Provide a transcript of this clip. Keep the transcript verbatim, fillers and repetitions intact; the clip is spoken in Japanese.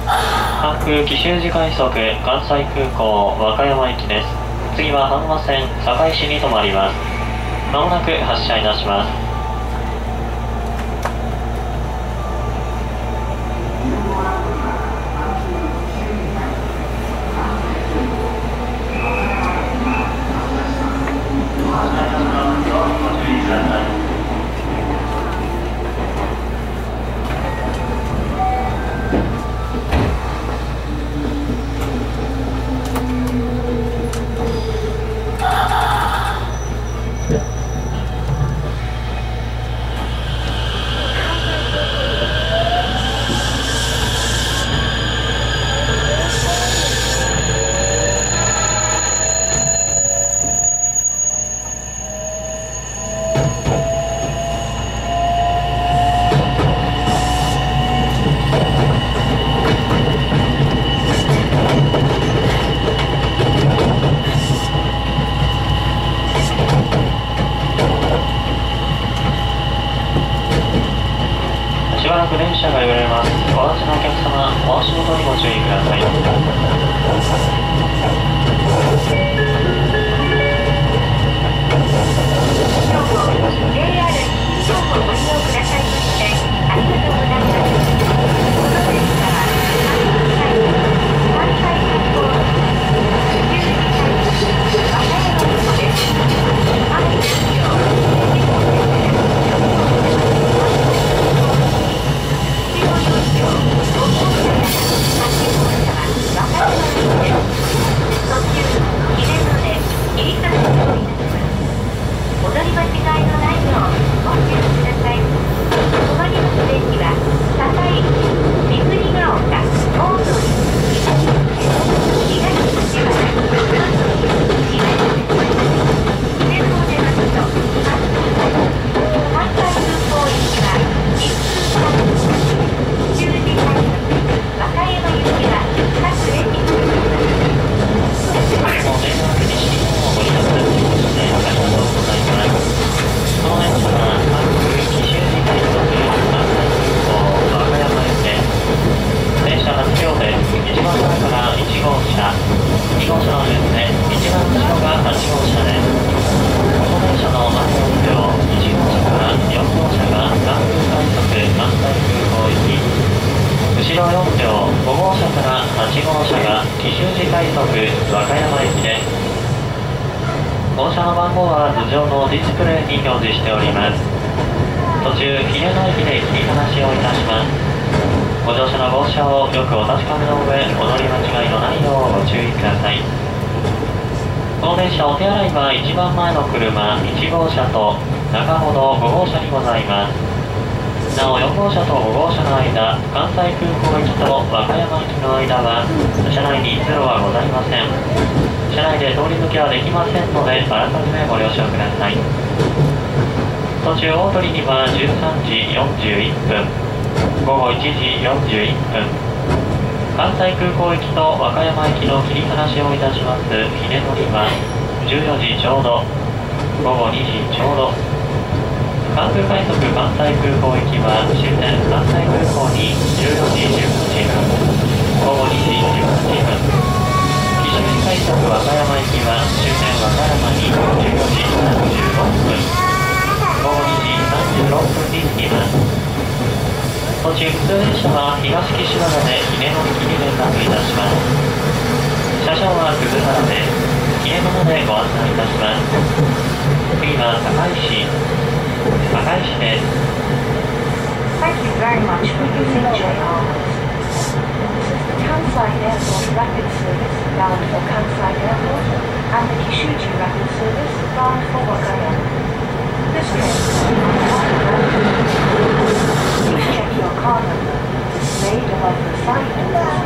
関空紀州路快速関西空港和歌山行きです。次は阪和線堺市に停まります。まもなく発車いたします。しばらく電車が揺れます。お待ちのお客様、お足元にご注意ください。どうも ジェイアール 西日本をご利用くださいましてありがとうございます。この電車は関西空港じゅうじ快速和歌山行きです。雨ですよ。踊り間違いのないようご注意ください。止まります電気は堺、三国ヶ丘、大通、東口原、東上を出ますと関西空港行きは一通快速、じゅうじ快速、和歌山行きは各駅に停まります。この電車は関空紀州路快速関西空港和歌山行きです。電車はち両です。一番前からいち号車、に号車の順で一番後ろがはち号車です。この電車の前よん両、いち号車からよん号車が関空快速関西空港行き、後ろよん両、ご号車からはち号車が紀州路快速和歌山行きです。号車の番号は頭上のディスプレイに表示しております。途中、比例の駅で切り離しをいたします。ご乗車の号車をよくお確かめの上、踊り間違いのないようご注意ください。この電車お手洗いは一番前の車いち号車と中ほどご号車にございます。なおよん号車とご号車の間、関西空港行きと和歌山行きの間は車内に通路はございません。車内で通り抜けはできませんのであらかじめご了承ください。途中大鳥にはじゅうさんじよんじゅういっぷん、ごごいちじよんじゅういっぷん、関西空港行きと和歌山行きの切り離しをいたしますひね乗りはじゅうよじちょうど、ごごにじちょうど、関空快速関西空港行きは終点関西空港にじゅうよじじゅうはちふん、ごごにじじゅうはちふん、紀州路快速和歌山行きは終点和歌山にじゅうよじさんじゅうろっぷん、ごごにじさんじゅうろっぷんに着きます。途中普通電車は東岸和田でひね乗り機に連絡いたします。車掌は葛原でひねのまでご案内いたします。次は堺市堺市です。 Thank you very much for using ジェイアール. Kansai Airport Rapid Service bound for Kansai Airport and the Kishuji Rapid Service bound for Wakayama. This train is please check your car number. Displayed above the side doors